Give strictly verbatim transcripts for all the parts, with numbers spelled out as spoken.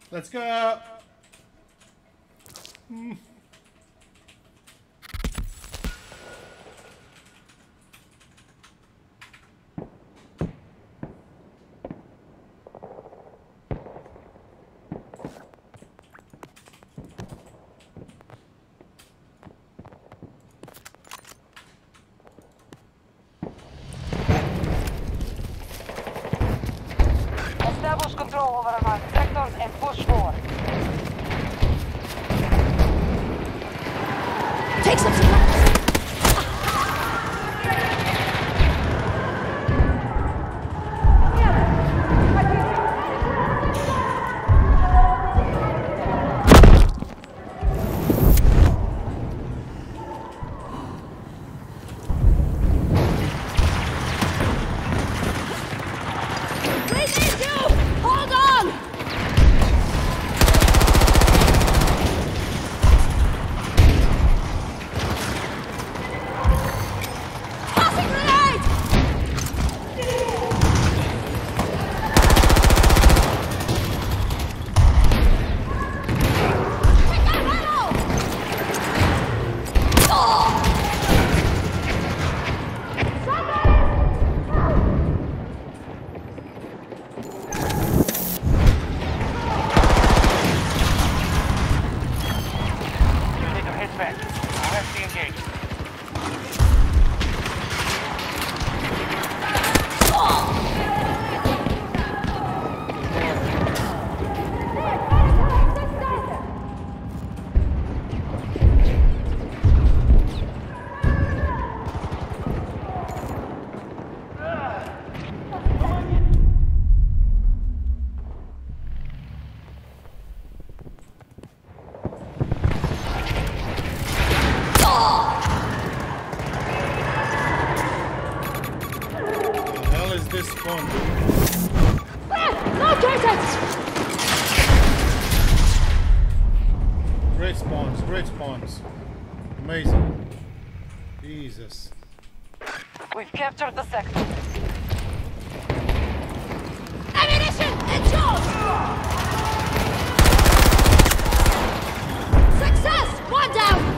Let's go. Mm. Establish control over our sectors and push forward. Take some supplies. This spawn. Ah, no turrets! Great spawns, great spawns. Amazing. Jesus. We've captured the sector. Ammunition! It's yours! Success! One down!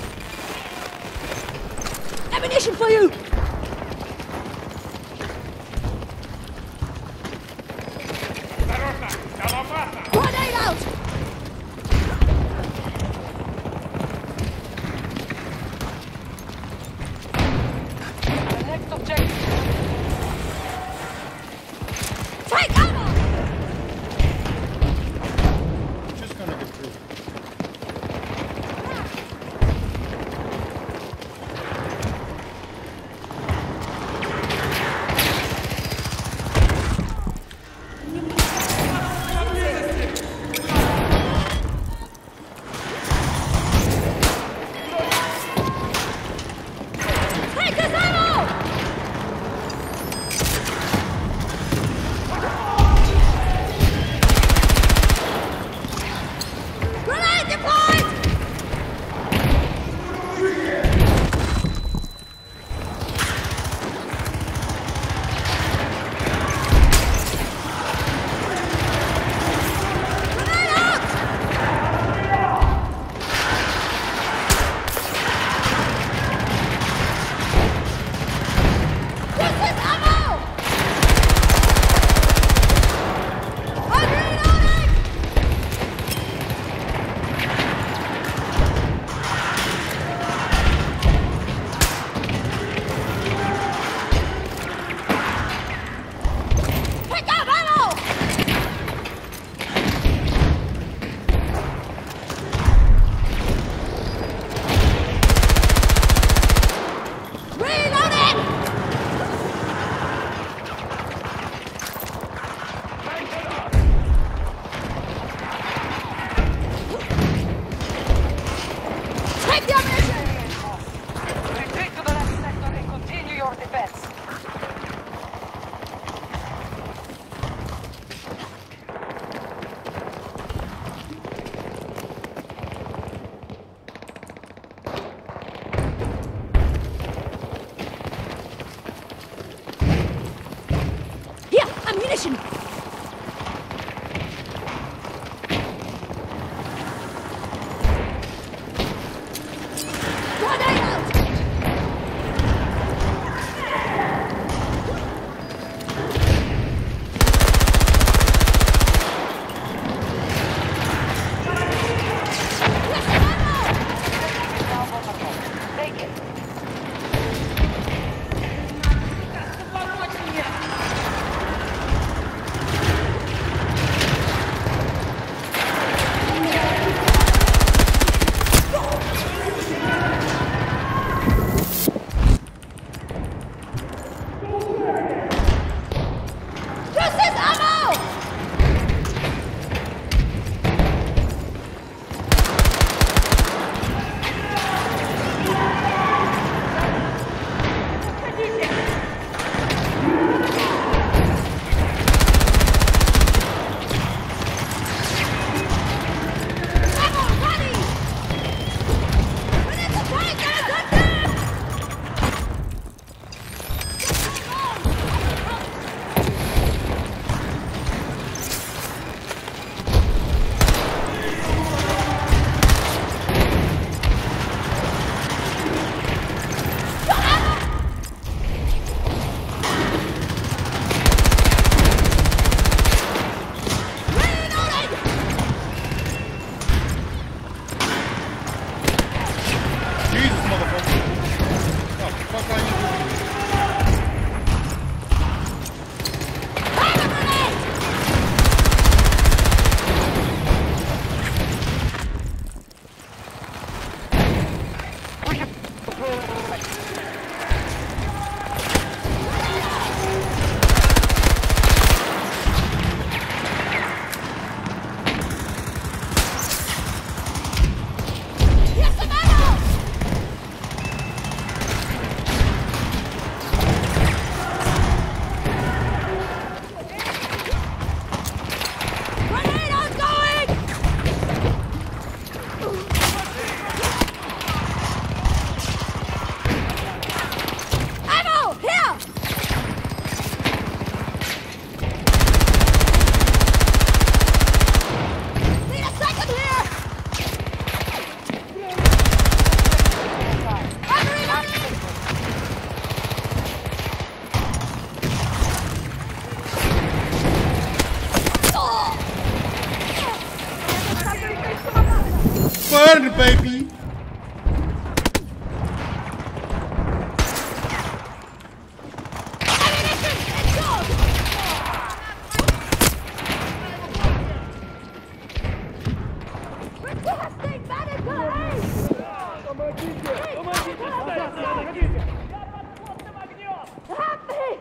Ammunition for you! Ammunition! Grenade out! Take it. This is ammo! Ammo ready! We need to try and get a good gun! Jesus, motherfucker. What the fuck are you doing? Here's some ammo! Grenade outgoing! Ammo! Here! Need a second here! I'm reloading! Burn, baby! Ammunition! It's yours! Requesting medical aid! Help me!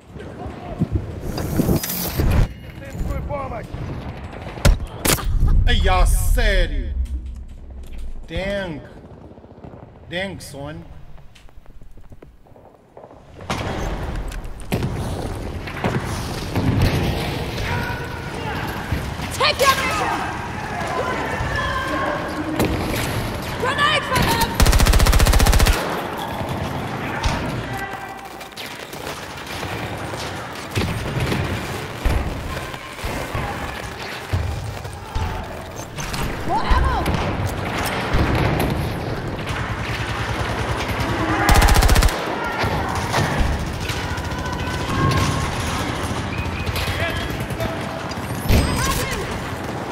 Ei, a sério? Dang. Dang, son. Take the ammunition! Grenade for them! More ammo! I have him!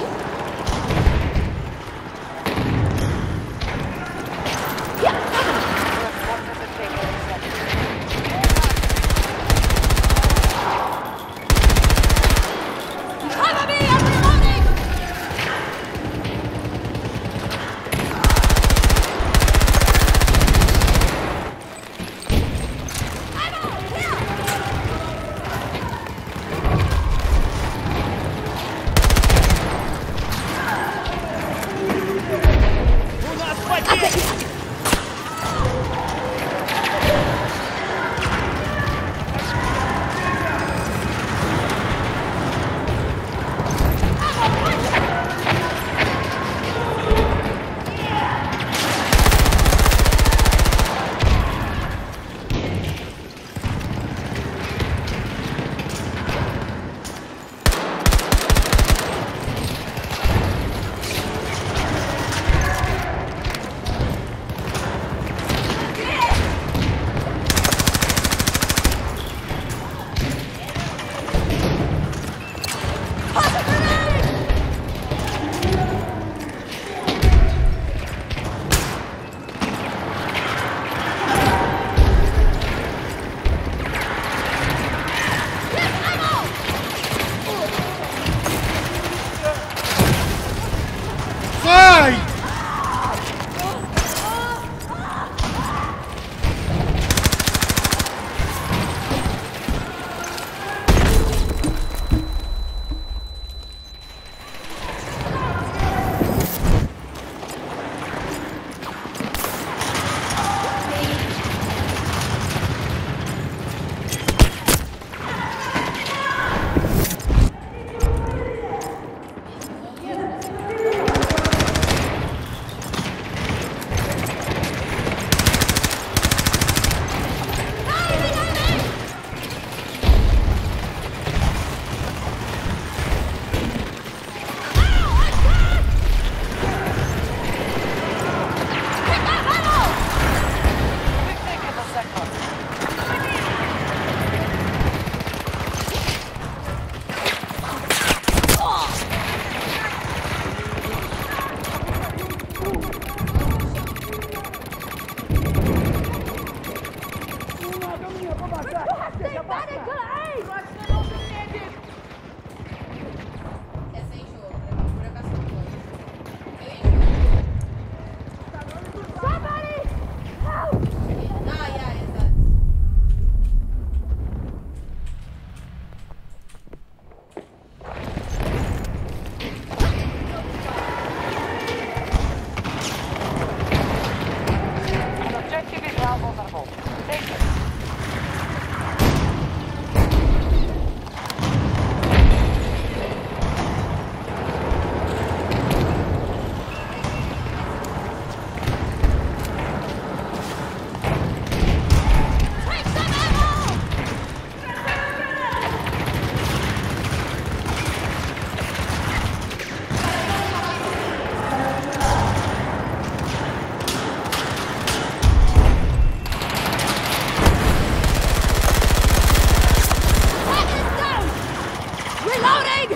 Reloading!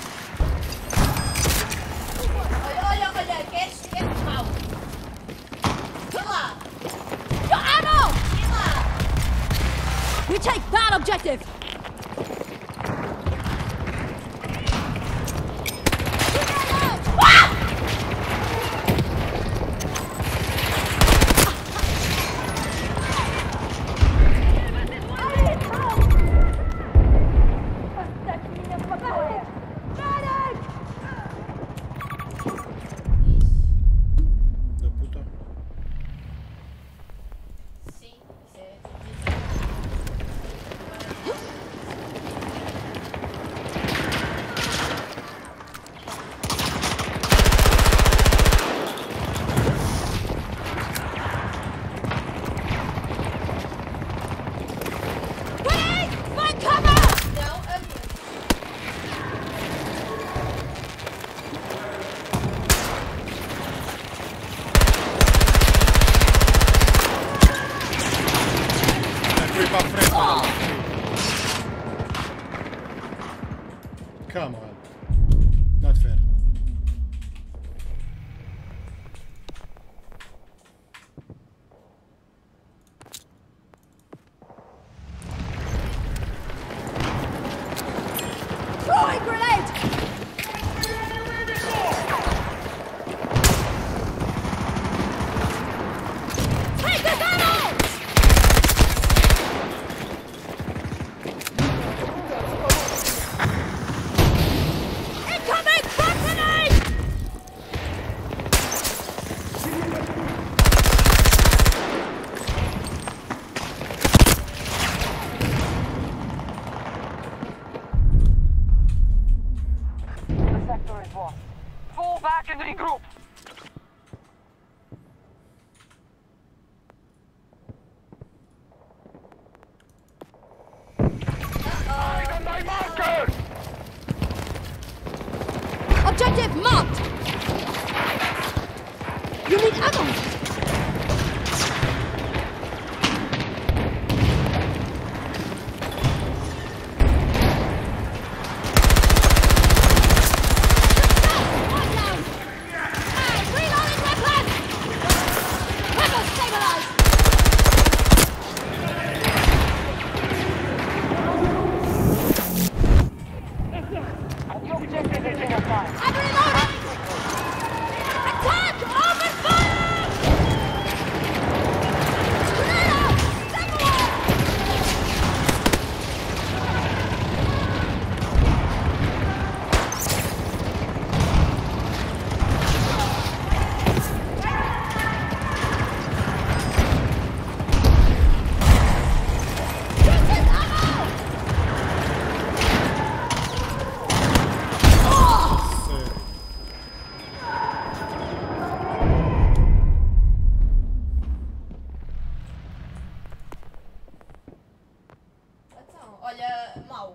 Olha, olha, olha, queres, queres mal? Vem lá! Got ammo! Vem lá! We take that objective! Da puta. Sim, isso é. Grenade! Find cover! Não, a minha. Foi pra frente, olha lá. Come on. Not fair. Throwing grenade! Take this ammo! Incoming front grenade! The sector is lost. Fall back and regroup. Objective marked! You need ammo! One down! And reloading weapon! Weapon stabilized! The objective is in assigned. I'm reloading! Attack! Open fire! Grenade out! Step away! Shoot this ammo! Oh! Sério. Então, olha, mal.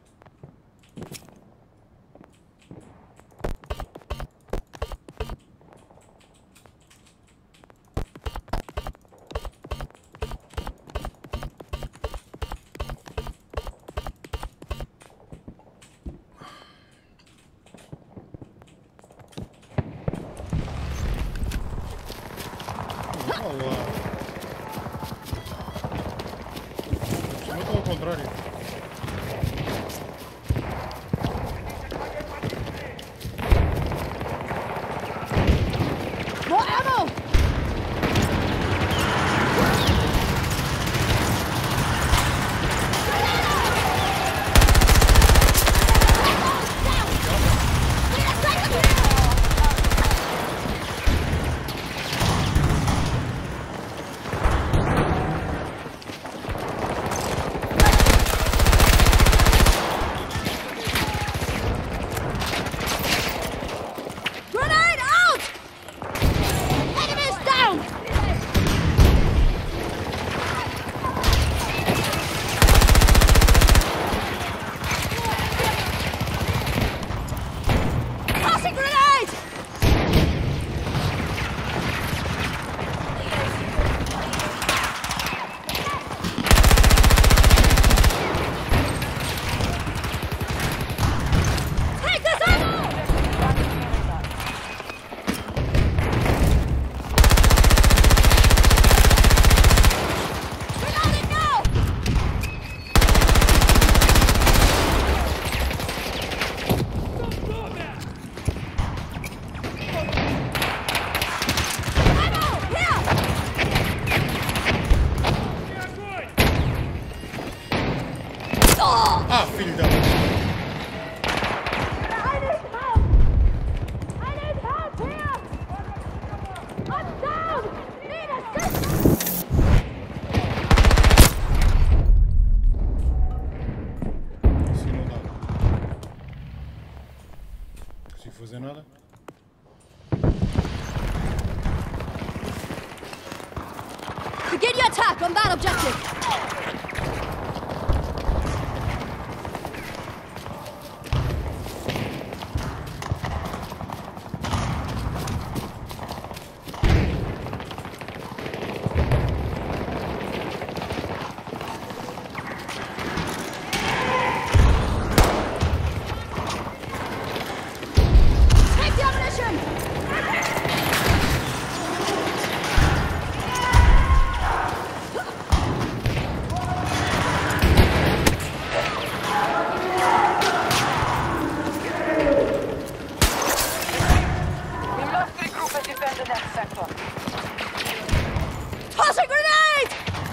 Olá. Muito ao contrário. More ammo! fazer nada. Begin your attack on that objective! Take the ammunition! We must regroup and defend the next sector. Toss a grenade!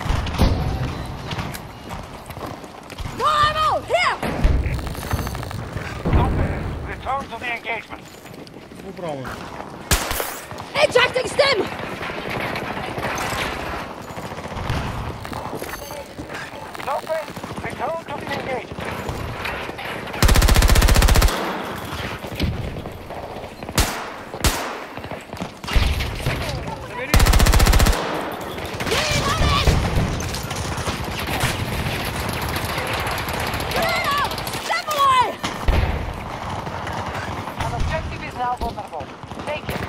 More ammo! Here! Return to the engagement. Vou pra onde? Ejecting stim! No face. Return to the engagement. Reloading! Grenade out! Step away! An objective is now vulnerable. Take it.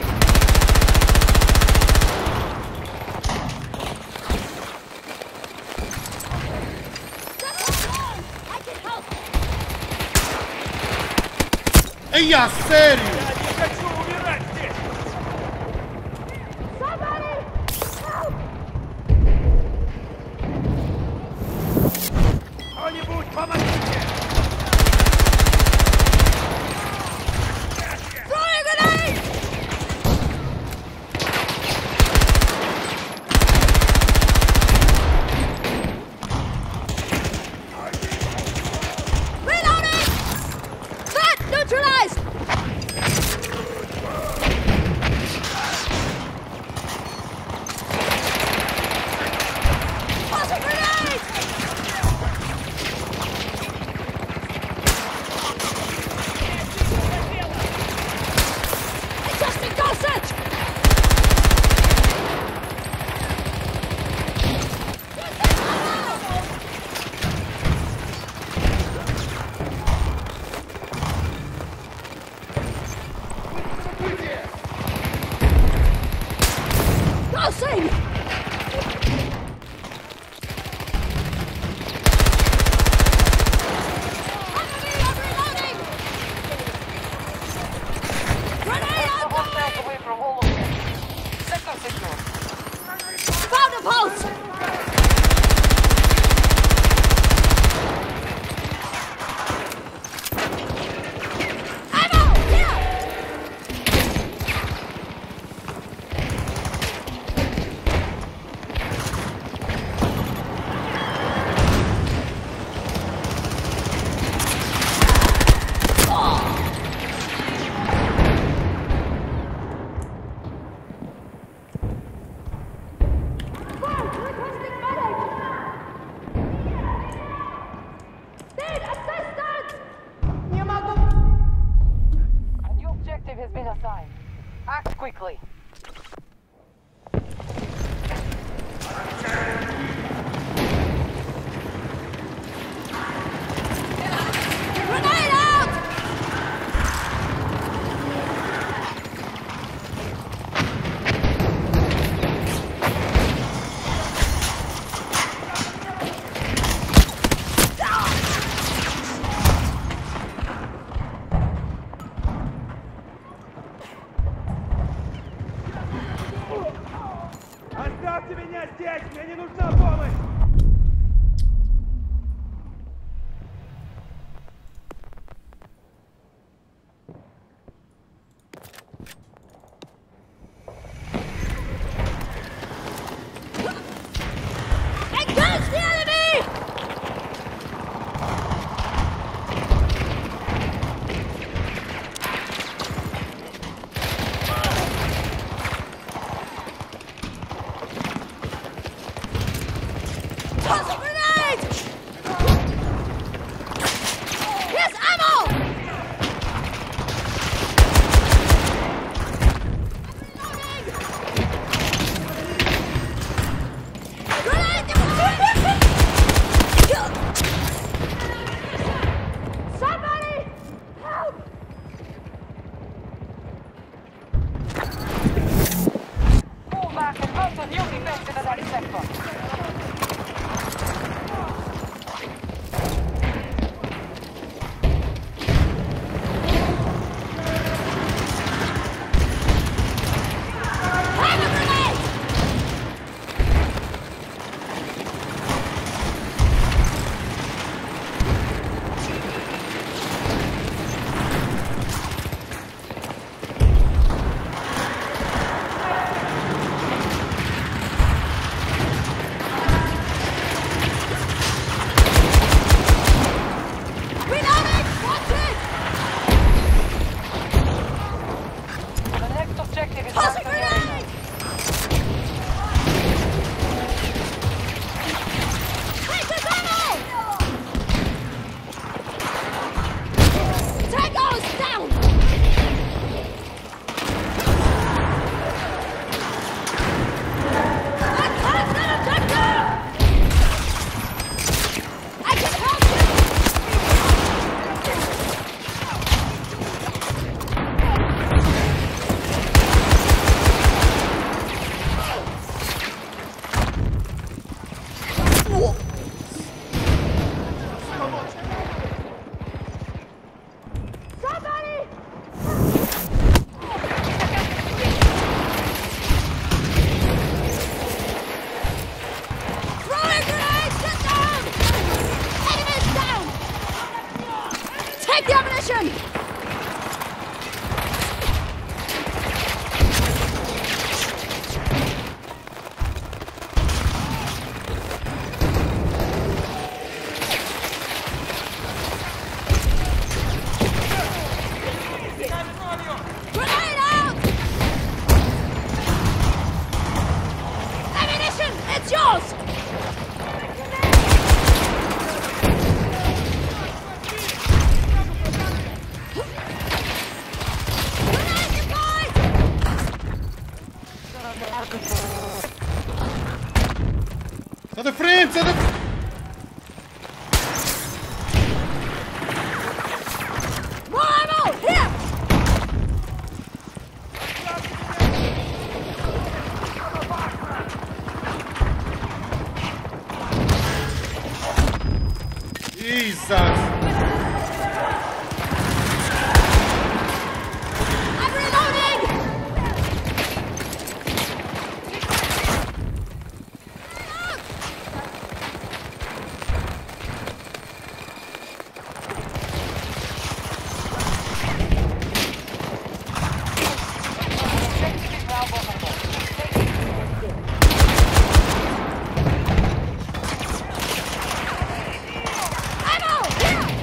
I can help! Ei, a sério? Я не хочу умирать здесь! Somebody! Help! Кто-нибудь помогите! Throwing a grenade! Reloading! Threat neutralized! Toss a grenade! Adjusting dosage! Dosing! Enemy, I'm reloading! Grenade The out hostiles there! away from all of them. Sector secure. Found a pulse! Ammo! Here! Fire! Requesting medic! Need assistance! A new objective has been assigned. Act quickly. Grenade out! Оставьте меня здесь! Мне не нужна помощь! Engage the enemy! the ammunition! Grenade out! Ammunition! It's yours! Grenade deployed! Sai da frente, sai da frente! More ammo! Here! Jesus! I'm reloading! Ammo! Here!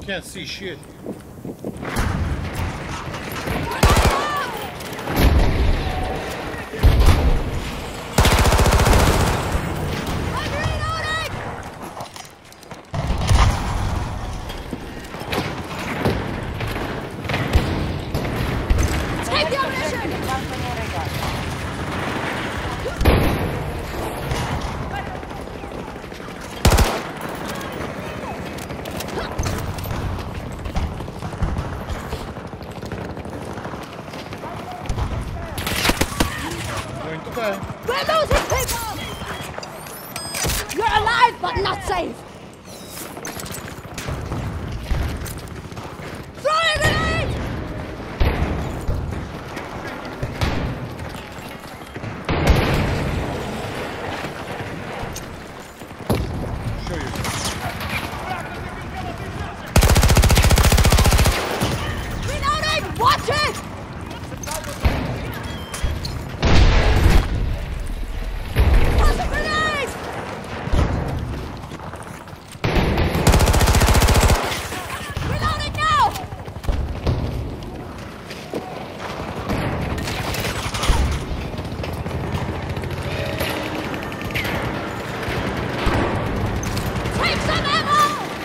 Can't see shit. Take your mission! Going to die. We're losing people! You're alive, but not safe! Throw a grenade! Show you. Reloading! Watch it! Toss a grenade! Reloading now! Take some ammo!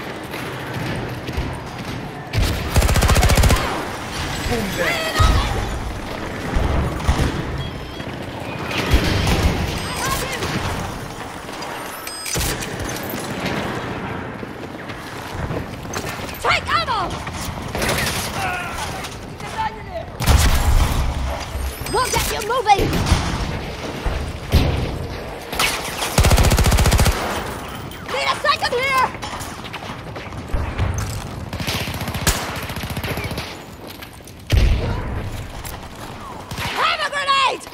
Boom there. Take ammo! We'll get you moving! Need a second here! Have a grenade!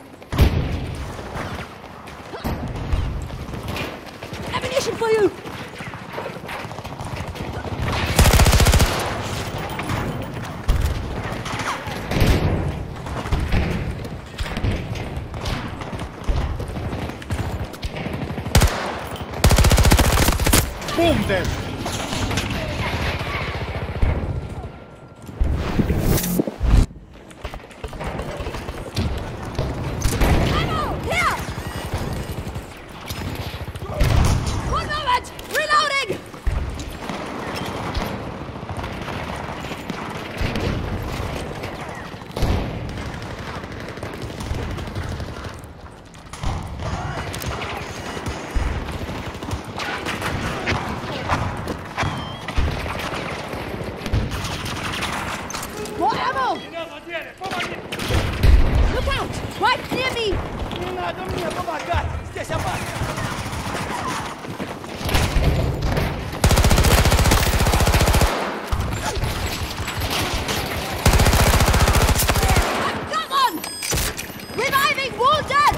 Ammunition for you! Boom there. Ammo! Here! One moment! Reloading! More ammo! Look out! Right near me! Не надо мне помогать! Здесь опасно! Got one! Reviving wounded!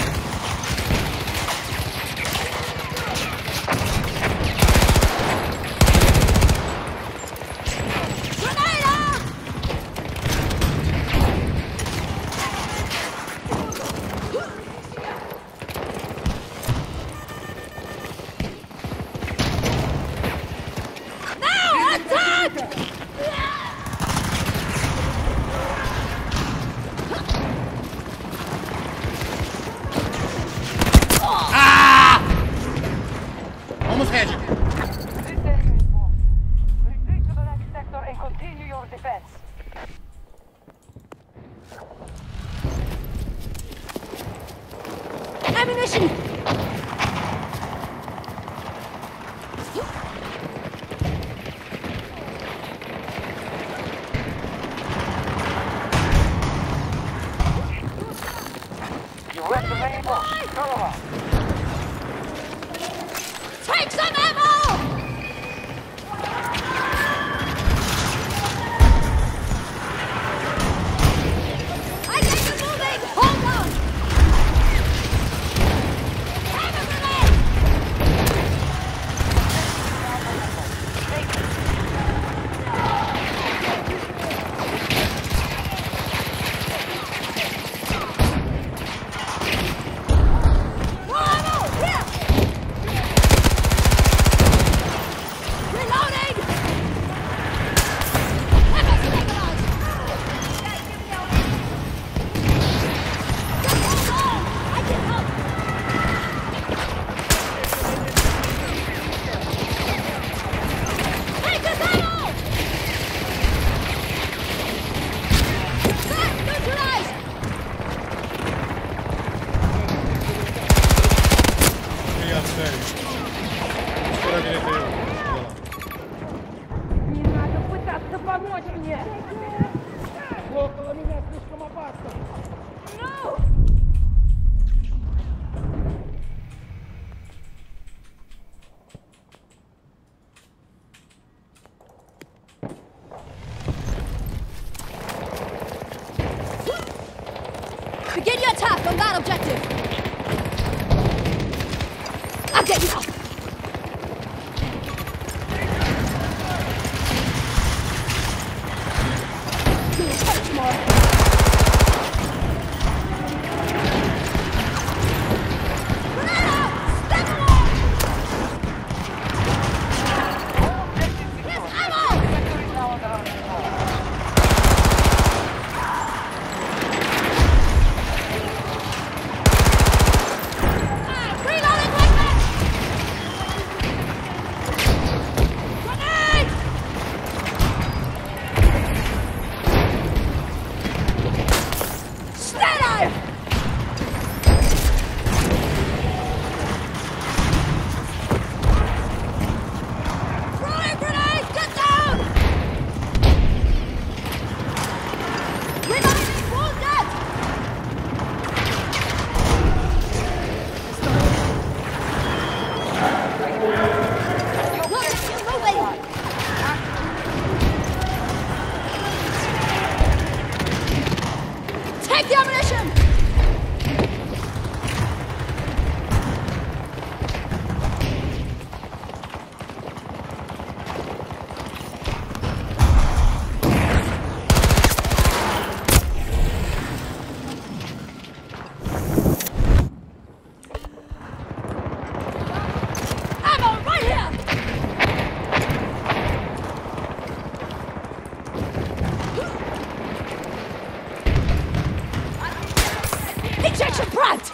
Grenade out! помочь мне! Около меня слишком опасно. No! Begin your attack on that objective! I'll get you off! Touch more! Take the ammunition! Ammo right here! Ejection front!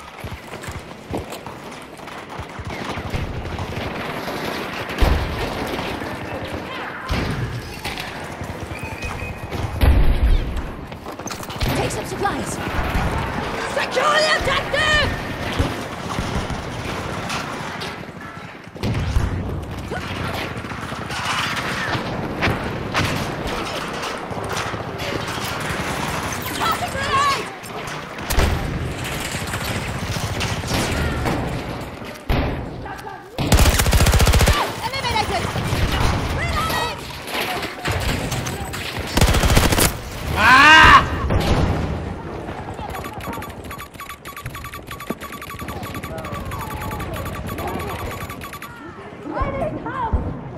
Take some supplies. Secure the objective! Tossing grenade! Eliminated! Reloading! Ah! I need help!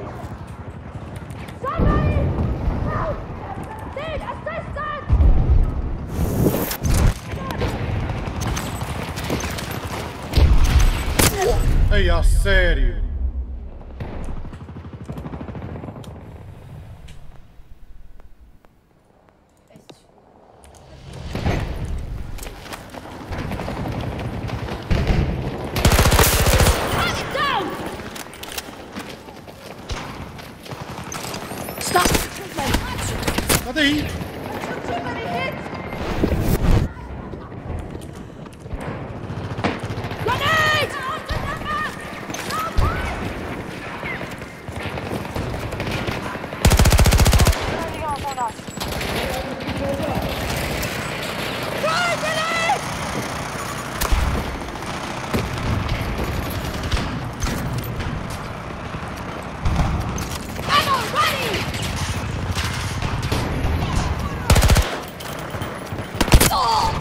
Somebody! Help! Need assistance! Ei, a sério? Cut it down! Stop the treatment! Cadê aí? Too many hits! Grenade! Turning off on us. Fire grenade! Ammo ready! Oh!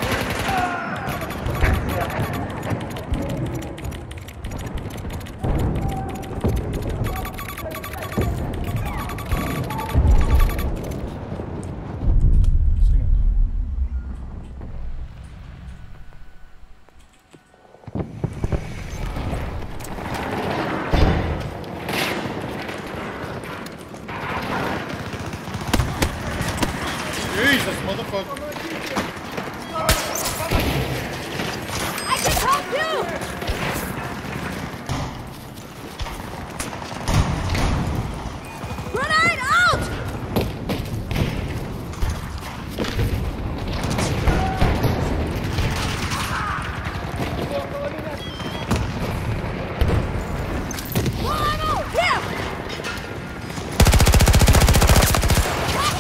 Assim não dá. Jesus, motherfucker. I can help you! Grenade out! More ammo! Here!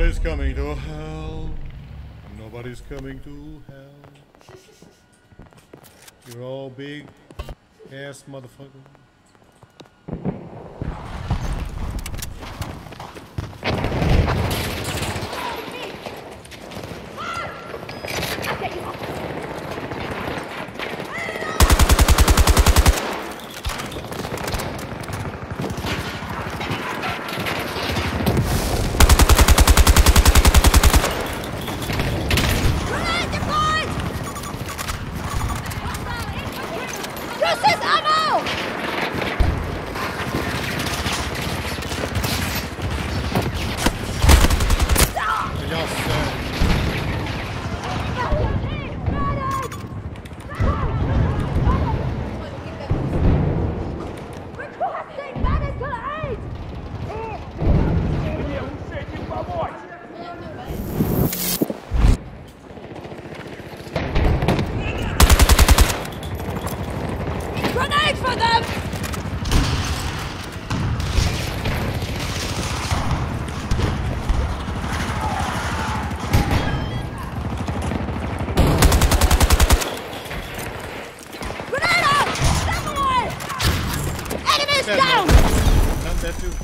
Nobody's coming to hell. Nobody's coming to hell. You're all big ass motherfucker. Grenade deployed! This is ammo! Just uh, Requesting medical aid! Мне уж этим помочь! Grenade for them! Grenade out! Step away! Enemies Yeah, down! done that too.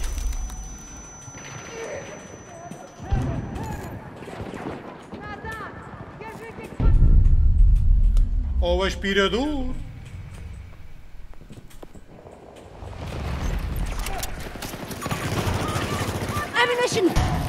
Always впереду. Ammunition!